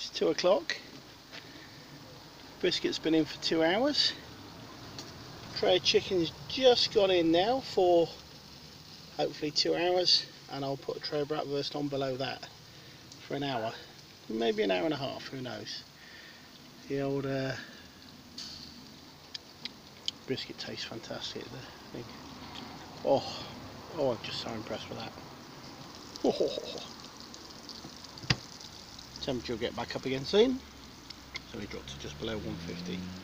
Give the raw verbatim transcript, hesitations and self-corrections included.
It's two o'clock. Brisket's been in for two hours. Tray of chicken's just gone in now for hopefully two hours, and I'll put a tray of bratwurst on below that for an hour, maybe an hour and a half, who knows. The old uh, brisket tastes fantastic, I think. Oh, oh, I'm just so impressed with that. Oh. Temperature will get back up again soon, so we dropped to just below one fifty.